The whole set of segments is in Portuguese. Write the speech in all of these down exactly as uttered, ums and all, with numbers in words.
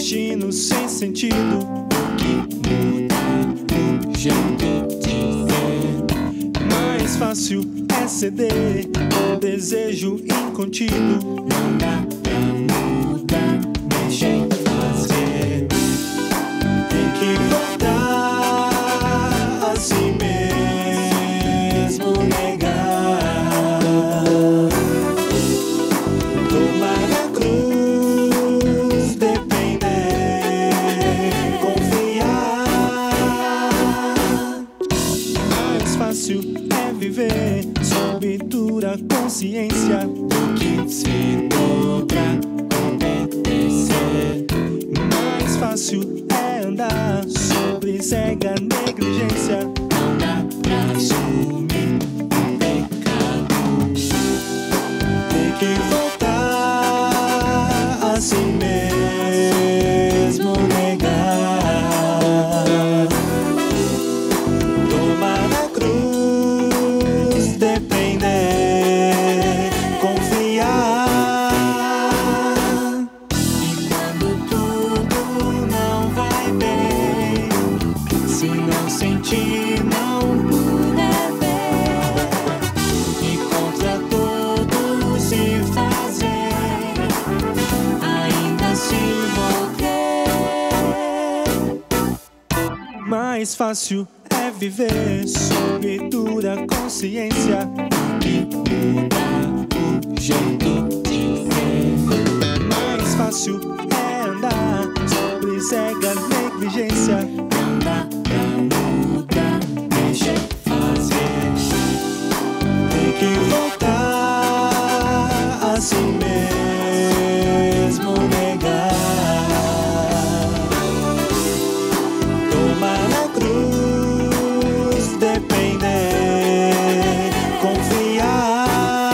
destino sem sentido. O que muda o jeito de ser. Mais fácil é ceder ao desejo incontido. Não dá pra mudar, deixa em fazer. Tem que voltar a si mesmo, negar, tomar a cruz, depender, confiar. Mais fácil é viver sob dura consciência do que se dobra, obedecer. Mais fácil é andar sobre cega negligência. Não dá pra assumir o pecado. Tem que voltar a si mesmo, negar, tomar a cruz, depender, confiar. E quando tudo não vai bem, se não sentir, não puder ver, e contra todos se fazer, ainda assim vou crer. Mais fácil é viver sob dura consciência que muda o jeito de ser. Mais fácil é andar sobre cega negligência. Não dá pra mudar, deixa eu fazer. Tem que voltar a si mesmo, negar, tomar a cruz, depender, confiar.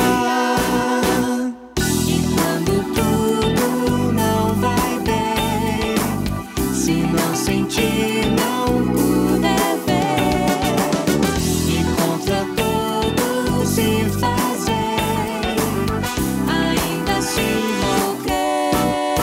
E quando tudo não vai bem, se não sentir, não puder ver, e contra todos se fazer, ainda assim vou crer.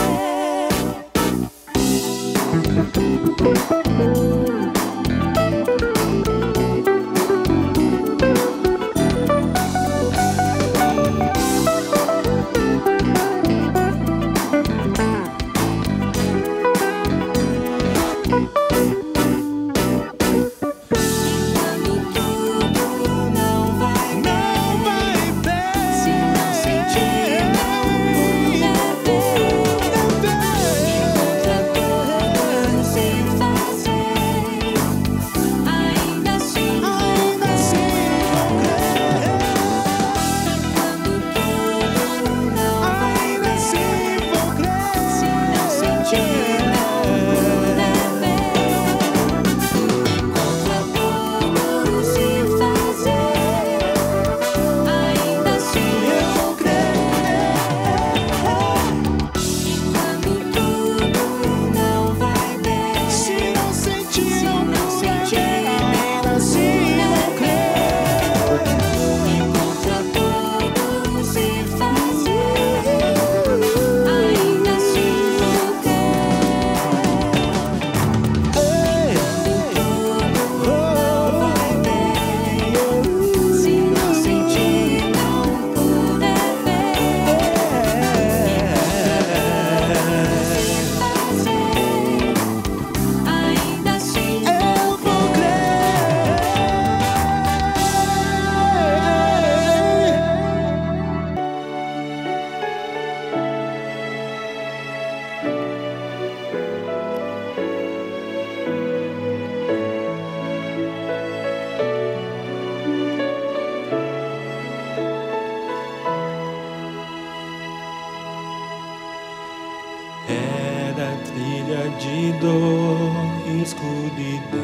Era trilha de dor e escuridão.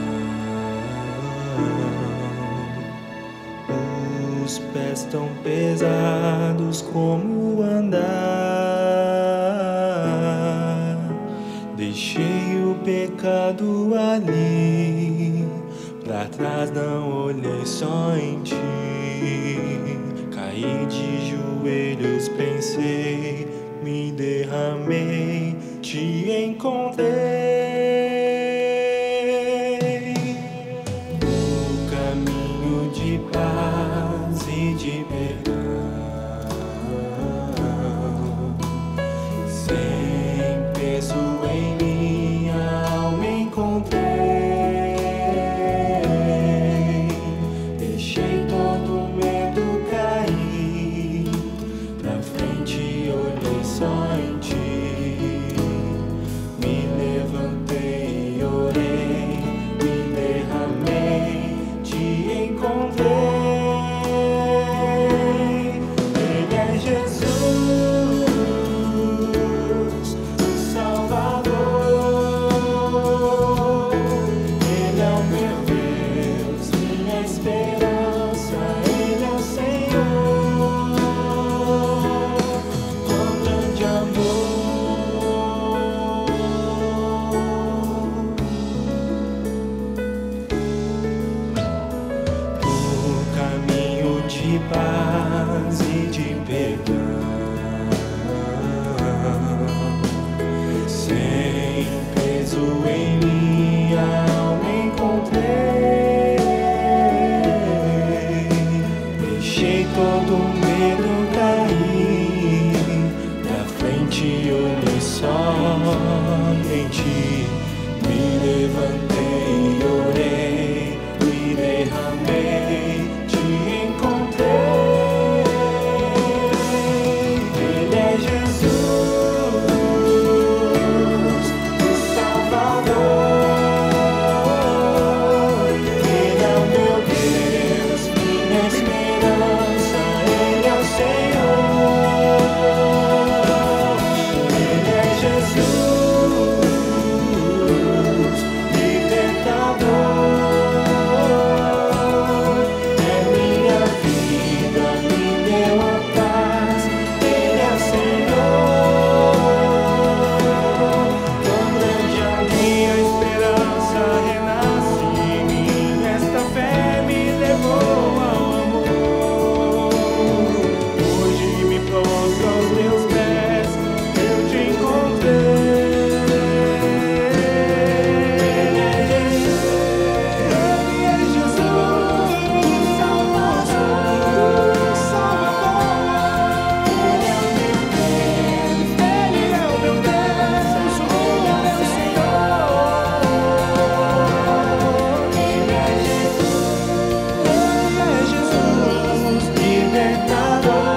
Os pés tão pesados como andar. Deixei o pecado ali, pra trás não olhei, só em ti. Caí de joelhos, pensei, me derramei, te encontrei. No caminho de paz e de perdão, sem peso em minha alma encontrei. Deixei todo medo cair, pra frente olhei só em ti. Me levantei e orei, me derramei, te encontrei. Ele é Jesus, o Salvador. Ele é o meu Deus, minha esperança. Ele é o Senhor, com grande amor. No caminho de paz e de perdão, sem peso em minha alma encontrei. Deixei todo medo cair, pra frente olhei só em ti. Me levantei e orei, me derramei, te encontrei. Ele é Jesus, o Salvador. Ele é o meu Deus, minha esperança. Ele é o Senhor. Ele é Jesus, libertador. É minha vida, me deu a paz. Ele é o Senhor. Com grande a minha esperança renasci. Esta fé me levou ao amor. Hoje me prostro aos teus pés, eu te encontrei. Ele é Jesus, Ele é Jesus, o Salvador, o Salvador. Ele é o meu Deus, Ele é o meu Deus, Ele é o Senhor. Ele é Jesus, Ele é Jesus, libertador.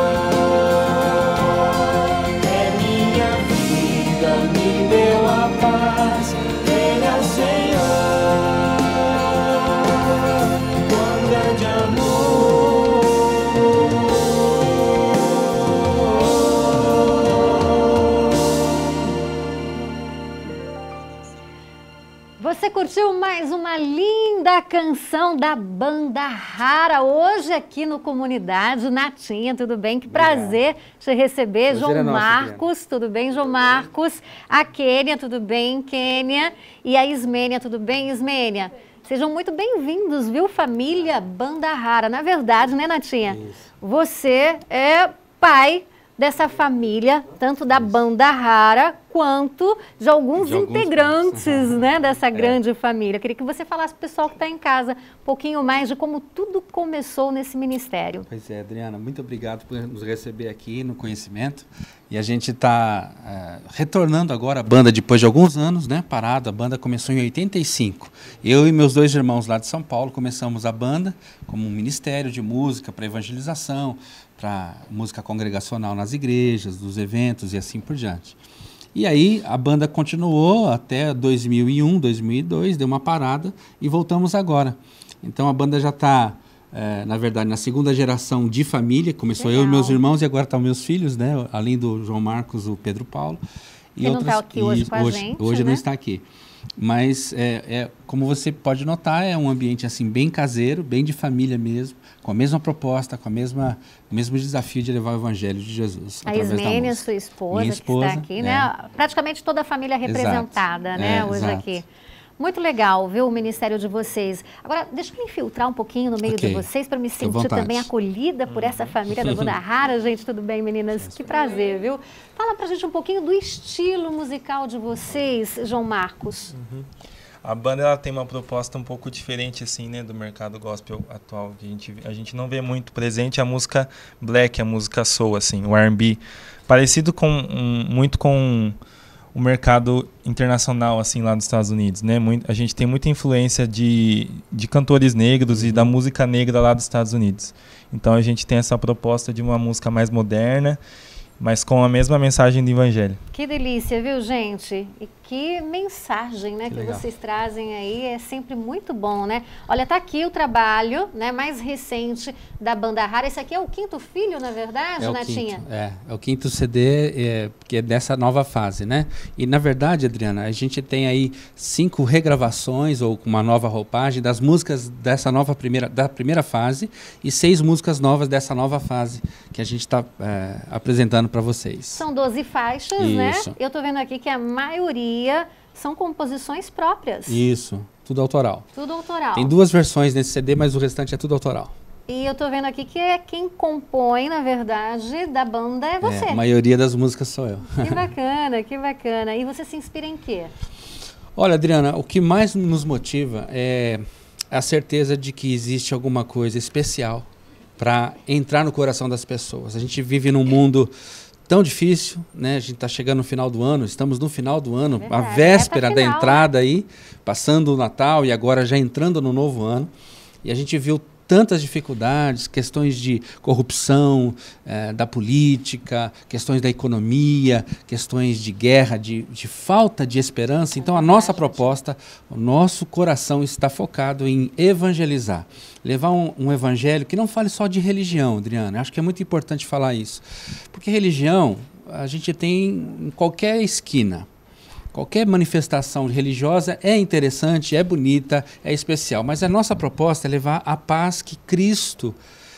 É minha vida, me deu a paz. Ele é o Senhor, com grande amor. Você curtiu mais uma linda canção da Banda Rara, hoje aqui no Comunidade. Natinha, tudo bem? Que prazer te receber. Prazer João é nosso, Marcos, tudo bem, João Marcos? A Kênia, tudo bem, Kênia? E a Ismênia, tudo bem, Ismênia? Sejam muito bem-vindos, viu, família Banda Rara. Na verdade, né, Natinha? Isso. Você é pai dessa família, tanto da Banda Rara quanto de alguns De alguns integrantes, membros. né, dessa grande família. Queria que você falasse para o pessoal que está em casa um pouquinho mais de como tudo começou nesse ministério. Pois é, Adriana, muito obrigado por nos receber aqui no Conhecimento. E a gente está é, retornando agora a banda depois de alguns anos, né, parado. A banda começou em oitenta e cinco. Eu e meus dois irmãos lá de São Paulo começamos a banda como um ministério de música para evangelização, para música congregacional nas igrejas, dos eventos e assim por diante. E aí a banda continuou até dois mil e um, dois mil e dois, deu uma parada e voltamos agora. Então a banda já está, é, na verdade, na segunda geração de família. Começou Legal. eu e meus irmãos e agora estão meus filhos, né? Além do João Marcos, o Pedro Paulo. Que não está aqui hoje com a hoje, gente, Hoje né? não está aqui. Mas, é, é, como você pode notar, é um ambiente assim bem caseiro, bem de família mesmo, com a mesma proposta, com a mesma, o mesmo desafio de levar o Evangelho de Jesus. A através da Ismênia, música. sua esposa, Minha que esposa, está aqui, é. né? Praticamente toda a família representada, Exato. né, É, hoje exato. aqui. Muito legal, viu, o ministério de vocês. Agora, deixa eu me infiltrar um pouquinho no meio okay. de vocês para me sentir também acolhida por essa família da Banda Rara. Gente, tudo bem, meninas? Que prazer, viu? Fala pra gente um pouquinho do estilo musical de vocês, João Marcos. Uhum. A banda ela tem uma proposta um pouco diferente assim, né, do mercado gospel atual, que a gente a gente não vê muito presente a música black, a música soul assim, o R and B, parecido com um, muito com o mercado internacional assim lá dos Estados Unidos, né? Muito, a gente tem muita influência de, de cantores negros e da música negra lá dos Estados Unidos. Então a gente tem essa proposta de uma música mais moderna, mas com a mesma mensagem do Evangelho. Que delícia, viu, gente? E que mensagem, né, que, que vocês trazem aí, é sempre muito bom, né? Olha, tá aqui o trabalho, né, mais recente da Banda Rara. Esse aqui é o quinto filho, na verdade, é o Natinha? Quinto, é, é o quinto C D, é, que é dessa nova fase, né? E, na verdade, Adriana, a gente tem aí cinco regravações ou uma nova roupagem das músicas dessa nova primeira, da primeira fase e seis músicas novas dessa nova fase que a gente está é, apresentando para vocês. São doze faixas, Isso. né? Eu tô vendo aqui que a maioria são composições próprias. Isso, tudo autoral. Tudo autoral. Tem duas versões nesse C D, mas o restante é tudo autoral. E eu tô vendo aqui que é quem compõe, na verdade, da banda é você. É, a maioria das músicas sou eu. Que bacana, que bacana. E você se inspira em quê? Olha, Adriana, o que mais nos motiva é a certeza de que existe alguma coisa especial para entrar no coração das pessoas. A gente vive num mundo tão difícil, né? A gente está chegando no final do ano, estamos no final do ano, Verdade, a véspera da final. entrada aí, passando o Natal e agora já entrando no novo ano. E a gente viu tantas dificuldades, questões de corrupção, eh, da política, questões da economia, questões de guerra, de, de falta de esperança. Então, a nossa proposta, o nosso coração está focado em evangelizar. Levar um, um evangelho que não fale só de religião, Adriana. Acho que é muito importante falar isso. Porque religião, a gente tem em qualquer esquina. Qualquer manifestação religiosa é interessante, é bonita, é especial, mas a nossa proposta é levar a paz que Cristo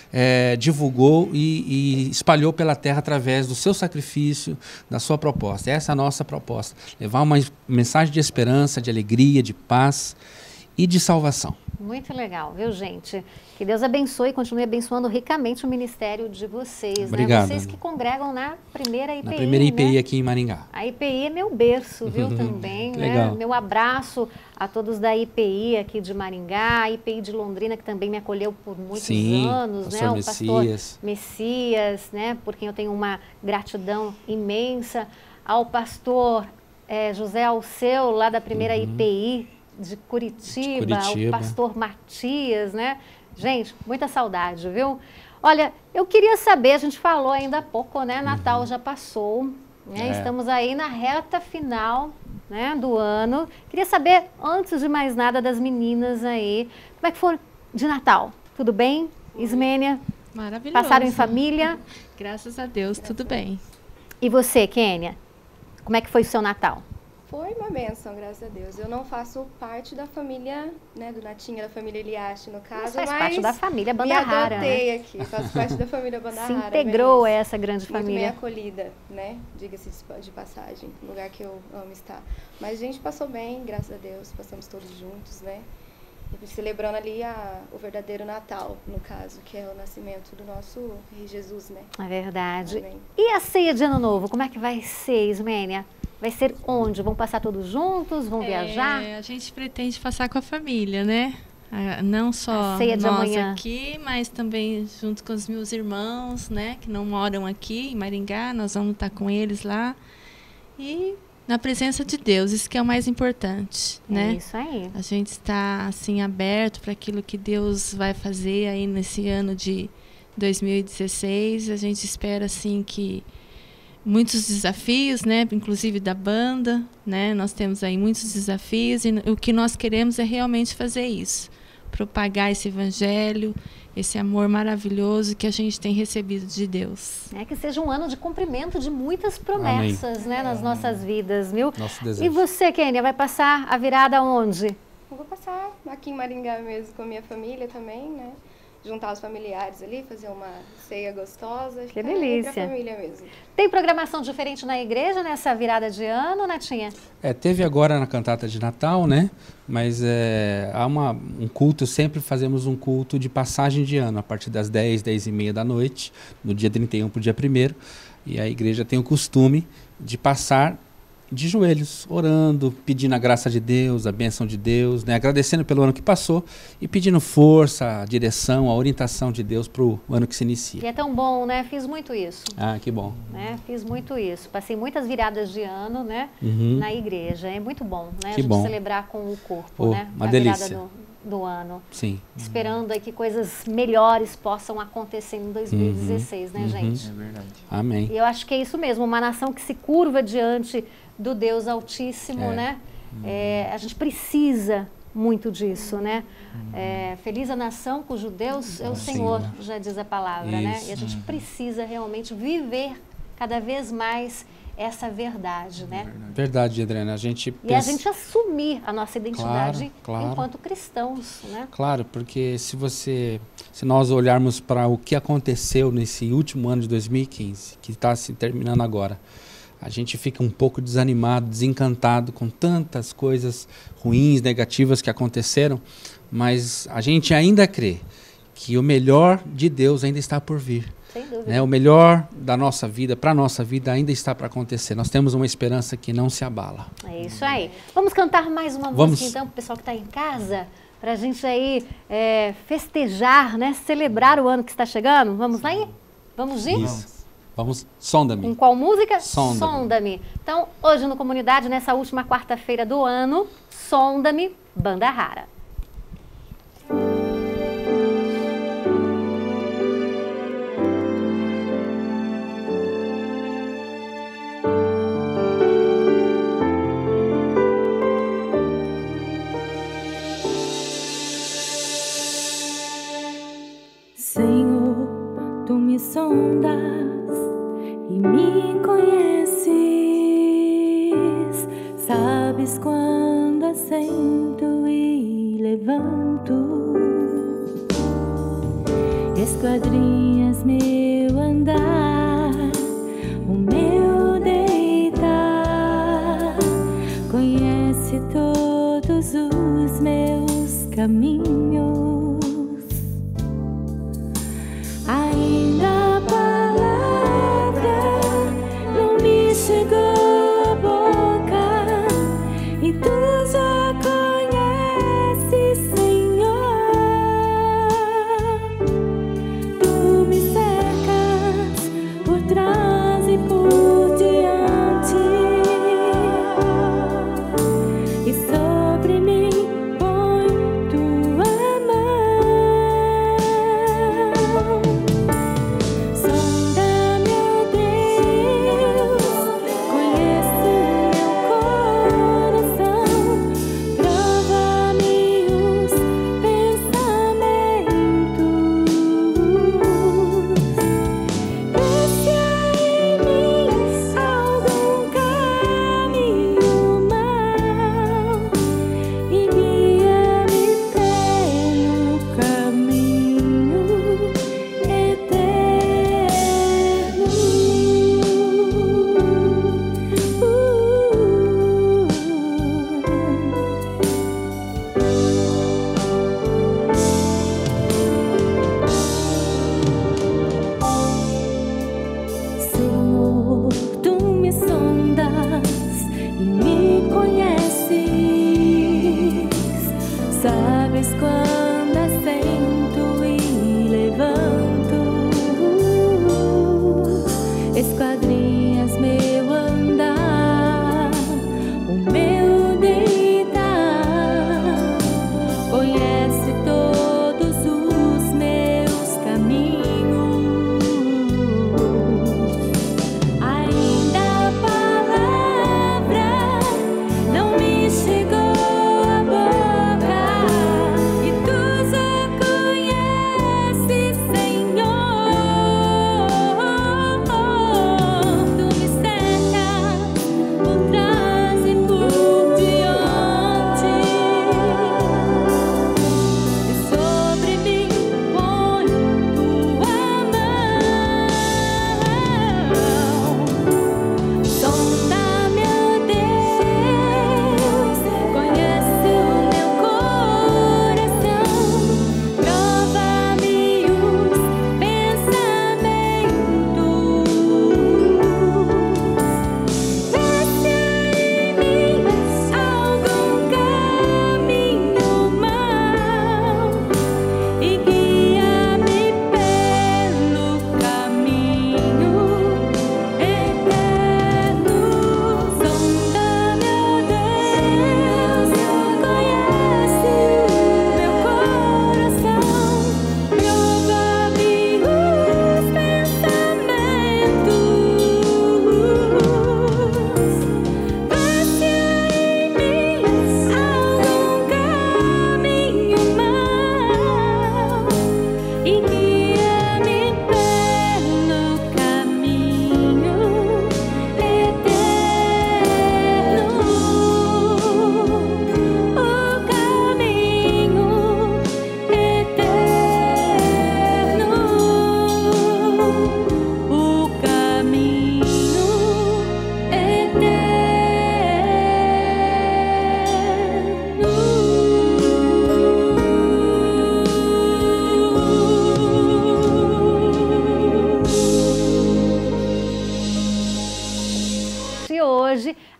é, divulgou e, e espalhou pela terra através do seu sacrifício, da sua proposta. Essa é a nossa proposta, levar uma mensagem de esperança, de alegria, de paz e de salvação. Muito legal, viu, gente? Que Deus abençoe e continue abençoando ricamente o ministério de vocês, Obrigado, né? Vocês Ana. que congregam na primeira I P I, Na primeira I P I né? aqui em Maringá. A I P I é meu berço, viu, também, né? Legal. Meu abraço a todos da I P I aqui de Maringá, a I P I de Londrina, que também me acolheu por muitos Sim, anos, pastor né? O Messias. pastor Messias, né? Por quem eu tenho uma gratidão imensa. Ao pastor eh, José Alceu, lá da primeira Uhum. I P I de Curitiba, De Curitiba. o pastor Matias, né? Gente, muita saudade, viu? Olha, eu queria saber, a gente falou ainda há pouco, né? Natal Uhum. já passou, né? É. Estamos aí na reta final, né, do ano. Queria saber, antes de mais nada, das meninas aí, como é que foram de Natal? Tudo bem? Ismênia? Maravilhoso. Passaram em família? Graças a Deus, tudo bem. E você, Kênia? Como é que foi o seu Natal? Foi uma benção, graças a Deus. Eu não faço parte da família, né, do Natinha, da família Eliaste, no caso, Você faz mas parte da família Banda me Rara, adotei né? aqui, faço parte da família Banda Se Rara. integrou a bem, essa grande muito bem família. acolhida, né, diga-se de- de passagem, um lugar que eu amo estar. Mas a gente passou bem, graças a Deus, passamos todos juntos, né, e celebrando ali a, o verdadeiro Natal, no caso, que é o nascimento do nosso Rei Jesus, né. É verdade. Amém. E a ceia de Ano Novo, como é que vai ser, Ismênia? Vai ser onde? Vão passar todos juntos? Vão viajar? É, a gente pretende passar com a família, né? Ah, não só A ceia de nós amanhã. aqui, mas também junto com os meus irmãos, né? Que não moram aqui em Maringá, nós vamos estar com eles lá. E na presença de Deus, isso que é o mais importante, né? É isso aí. A gente está assim aberto para aquilo que Deus vai fazer aí nesse ano de dois mil e dezesseis. A gente espera assim que muitos desafios, né, inclusive da banda, né? Nós temos aí muitos desafios e o que nós queremos é realmente fazer isso, propagar esse evangelho, esse amor maravilhoso que a gente tem recebido de Deus. É que seja um ano de cumprimento de muitas promessas, né, nas nossas vidas, viu? Nosso E desejo. você, Kênia, vai passar a virada onde? Eu vou passar aqui em Maringá mesmo com a minha família também, né. juntar os familiares ali, fazer uma ceia gostosa. Que ficar delícia. Entre a família mesmo. Tem programação diferente na igreja nessa virada de ano, Natinha? É, teve agora na cantata de Natal, né? Mas é, há uma, um culto, sempre fazemos um culto de passagem de ano, a partir das dez, dez e meia da noite, no dia trinta e um para o dia primeiro. E a igreja tem o costume de passar de joelhos, orando, pedindo a graça de Deus, a bênção de Deus, né? Agradecendo pelo ano que passou e pedindo força, a direção, a orientação de Deus para o ano que se inicia. E é tão bom, né? Fiz muito isso. Ah, que bom. Né? Fiz muito isso. Passei muitas viradas de ano, né? Uhum. Na igreja. É muito bom, né? Que a gente bom. celebrar com o corpo, Oh, né? uma a delícia. virada do, do ano. Sim. Esperando aí que coisas melhores possam acontecer em dois mil e dezesseis, Uhum. né, gente? É verdade. Amém. E eu acho que é isso mesmo, uma nação que se curva diante do Deus Altíssimo, É. né? É, a gente precisa muito disso, né? É, feliz a nação cujo Deus é o Sim. Senhor, já diz a palavra, né? Isso. E a gente precisa realmente viver cada vez mais essa verdade, né? Verdade, Adriana. A gente E a pensa... gente assumir a nossa identidade Claro, claro. enquanto cristãos, né? Claro, porque se você, se nós olharmos para o que aconteceu nesse último ano de dois mil e quinze, que está se terminando agora, a gente fica um pouco desanimado, desencantado com tantas coisas ruins, negativas que aconteceram, mas a gente ainda crê que o melhor de Deus ainda está por vir. Sem dúvida. Né? O melhor da nossa vida, para a nossa vida, ainda está para acontecer. Nós temos uma esperança que não se abala. É isso aí. Vamos cantar mais uma Vamos. música, então, para o pessoal que está em casa, para a gente aí é, festejar, né? Celebrar o ano que está chegando. Vamos lá aí? Vamos ir? Isso. Vamos, sonda-me. Com qual música? Sonda-me. Sonda-me. Então, hoje no Comunidade, nessa última quarta-feira do ano, Sonda-me, Banda Rara. Senhor, tu me sondas e me conheces, sabes quando assento e levanto, esquadrinhas meu andar, o meu deitar, conhece todos os meus caminhos. Ainda a palavra não me chegou à boca e tu já conheces, Senhor. Tu me cercas por trás e por diante e sobre mim põe tua mão.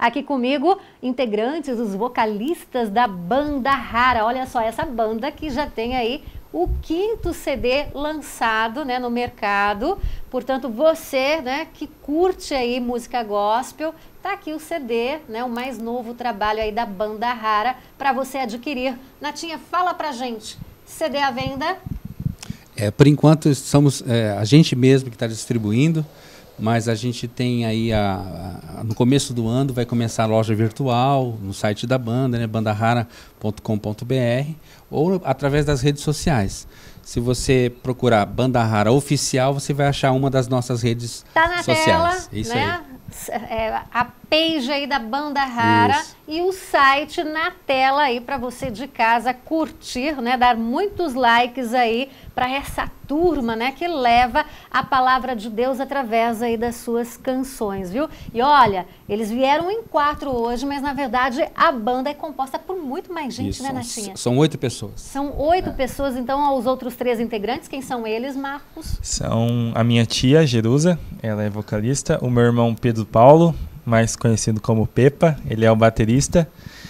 Aqui comigo, integrantes, os vocalistas da Banda Rara. Olha só, essa banda que já tem aí o quinto C D lançado, né, no mercado. Portanto, você, né, que curte aí música gospel, tá aqui o C D, né, o mais novo trabalho aí da Banda Rara para você adquirir. Natinha, fala pra gente, C D à venda? É, por enquanto, somos é, a gente mesmo que está distribuindo, mas a gente tem aí, a, a, no começo do ano, vai começar a loja virtual, no site da banda, né, banda rara ponto com ponto b r, ou através das redes sociais. Se você procurar Banda Rara Oficial, você vai achar uma das nossas redes tá na sociais. Tela, isso né? aí. É, a page aí da Banda Rara. Isso. E o site na tela aí para você de casa curtir, né? Dar muitos likes aí para essa turma, né? Que leva a palavra de Deus através aí das suas canções, viu? E olha, eles vieram em quatro hoje, mas na verdade a banda é composta por muito mais gente, Isso, né, são, Natinha? são oito pessoas. São oito É. pessoas, então, aos outros três integrantes, quem são eles, Marcos? São a minha tia, Jerusa, ela é vocalista, o meu irmão Pedro Paulo, mais conhecido como Pepa, ele é o baterista,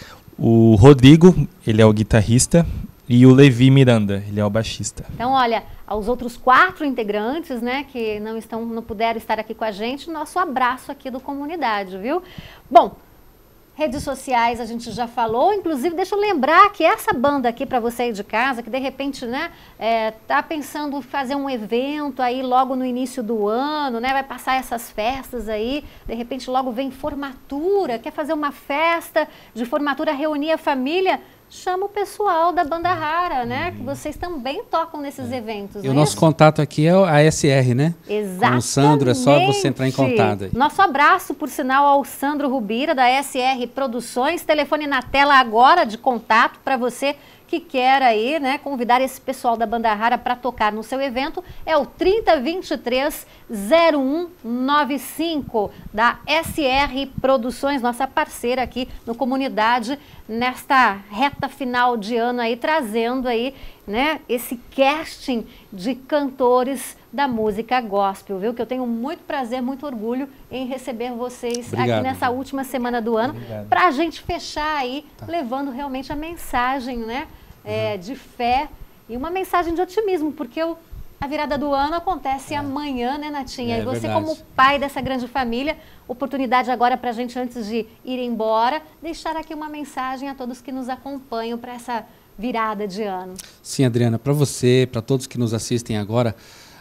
o Rodrigo, ele é o guitarrista, e o Levi Miranda, ele é o baixista. Então, olha, aos outros quatro integrantes, né, que não estão, não puderam estar aqui com a gente, nosso abraço aqui do Comunidade, viu? Bom, redes sociais a gente já falou, inclusive deixa eu lembrar que essa banda aqui para você aí de casa, que de repente, né, é, tá pensando em fazer um evento aí logo no início do ano, né, vai passar essas festas aí, de repente logo vem formatura, quer fazer uma festa de formatura, reunir a família, chama o pessoal da Banda Rara, né, que vocês também tocam nesses eventos. E não o é nosso isso? contato aqui é a S R, né? Exatamente. Com o Sandro, é só você entrar em contato aí. Nosso abraço, por sinal, ao Sandro Rubira, da S R Produções. Telefone na tela agora de contato para você que quer aí, né, convidar esse pessoal da Banda Rara para tocar no seu evento. É o trinta, vinte e três, zero um nove cinco da S R Produções, nossa parceira aqui no Comunidade, nesta reta final de ano aí, trazendo aí, né, esse casting de cantores da música gospel, viu? Que eu tenho muito prazer, muito orgulho em receber vocês Obrigado, aqui nessa viu? última semana do ano, Obrigado. para a gente fechar aí, levando realmente a mensagem, né, é, de fé e uma mensagem de otimismo, porque o, a virada do ano acontece amanhã, né, Natinha? É e você, verdade. como pai dessa grande família, oportunidade agora para a gente, antes de ir embora, deixar aqui uma mensagem a todos que nos acompanham para essa virada de ano. Sim, Adriana, para você, para todos que nos assistem agora,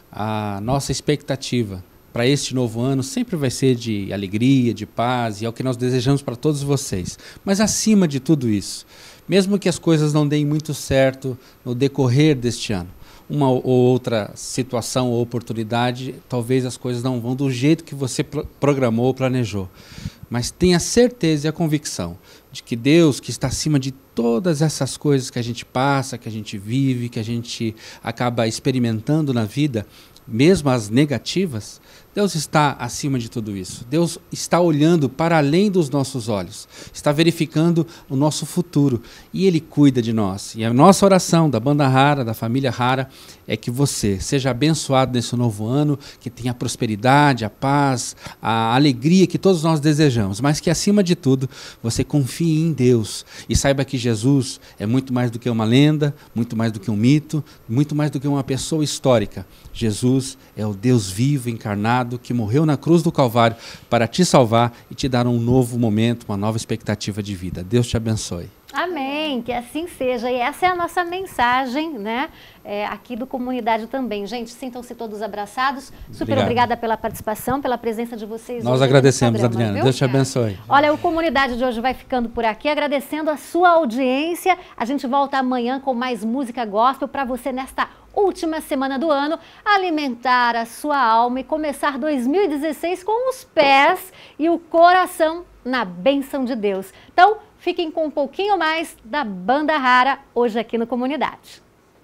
a nossa expectativa para este novo ano sempre vai ser de alegria, de paz, e é o que nós desejamos para todos vocês. Mas acima de tudo isso, mesmo que as coisas não deem muito certo no decorrer deste ano, uma ou outra situação ou oportunidade, talvez as coisas não vão do jeito que você pro- programou ou planejou. Mas tenha certeza e a convicção de que Deus, que está acima de todas essas coisas que a gente passa, que a gente vive, que a gente acaba experimentando na vida, mesmo as negativas, Deus está acima de tudo isso. Deus está olhando para além dos nossos olhos, está verificando o nosso futuro e Ele cuida de nós. E a nossa oração da Banda Rara, da família Rara, é que você seja abençoado nesse novo ano, que tenha a prosperidade, a paz, a alegria que todos nós desejamos, mas que acima de tudo você confie em Deus e saiba que Jesus é muito mais do que uma lenda, muito mais do que um mito, muito mais do que uma pessoa histórica. Jesus é o Deus vivo, encarnado, que morreu na cruz do Calvário para te salvar e te dar um novo momento, uma nova expectativa de vida. Deus te abençoe. Amém, que assim seja. E essa é a nossa mensagem, né? É, aqui do Comunidade também. Gente, sintam-se todos abraçados. Super Obrigado. Obrigada pela participação, pela presença de vocês. Nós hoje agradecemos, nesse programa, Adriana. viu? Deus te abençoe. Olha, o Comunidade de hoje vai ficando por aqui, agradecendo a sua audiência. A gente volta amanhã com mais música gospel para você nesta última semana do ano, alimentar a sua alma e começar dois mil e dezesseis com os pés e o coração na bênção de Deus. Então, fiquem com um pouquinho mais da Banda Rara hoje aqui no Comunidade.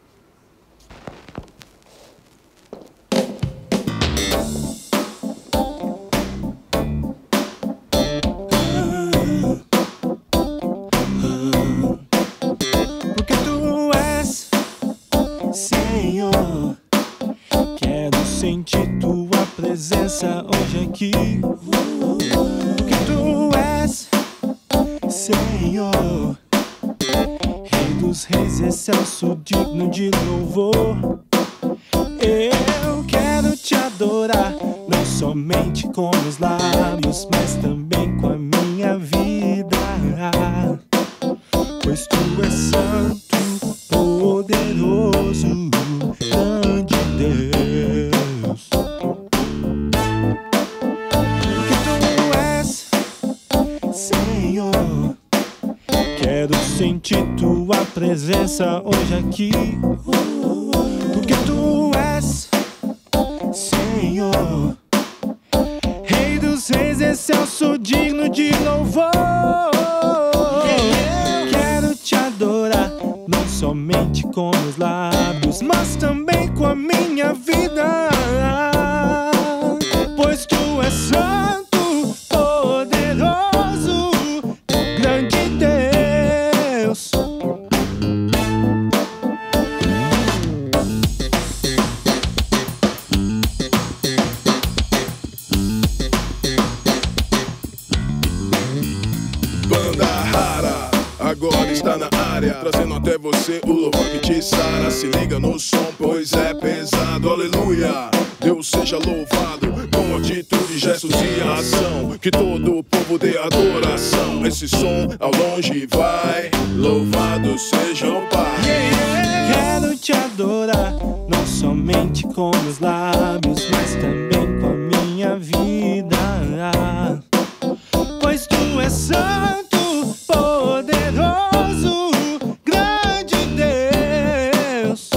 Porque tu és Senhor, quero sentir tua presença hoje aqui. Porque tu és Senhor, Rei dos reis, excelso, digno de louvor. Eu quero te adorar, não somente com meus lábios, mas também com a minha vida, pois tu és santo, poderoso, grande Deus. Porque tu és, Senhor, quero sentir tua presença hoje aqui. Porque tu és, Senhor, Rei dos reis, excelso, digno de louvor. Quero te adorar, não somente com meus lábios, mas também com a minha vida, pois tu és santo, poderoso, grande Deus. Agora está na área, trazendo até você o louvor que te sara. Se liga no som, pois é pesado, aleluia. Deus seja louvado, com atitude, gestos e ação, que todo o povo dê adoração. Esse som ao longe vai, louvado seja o Pai. Quero te adorar, não somente com meus lábios, mas também com a minha vida, pois tu és santo, poderoso, grande Deus.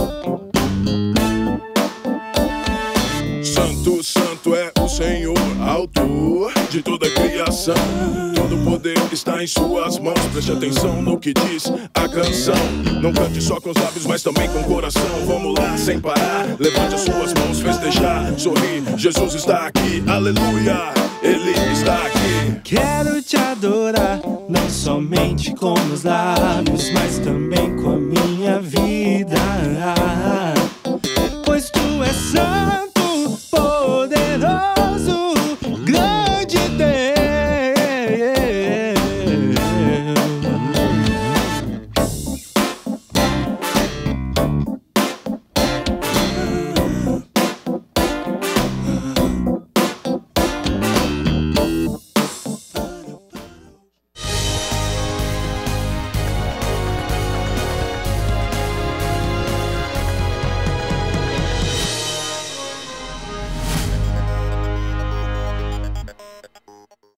Santo, santo é o Senhor, autor de toda a criação. Todo o poder está em suas mãos. Preste atenção no que diz a canção. Não cante só com os lábios, mas também com o coração. Vamos lá, sem parar, levante as suas mãos, festejar, sorrir. Jesus está aqui, aleluia, Ele está aqui. Quero te adorar, não somente com meus lábios, mas também com a minha vida, pois tu és santo,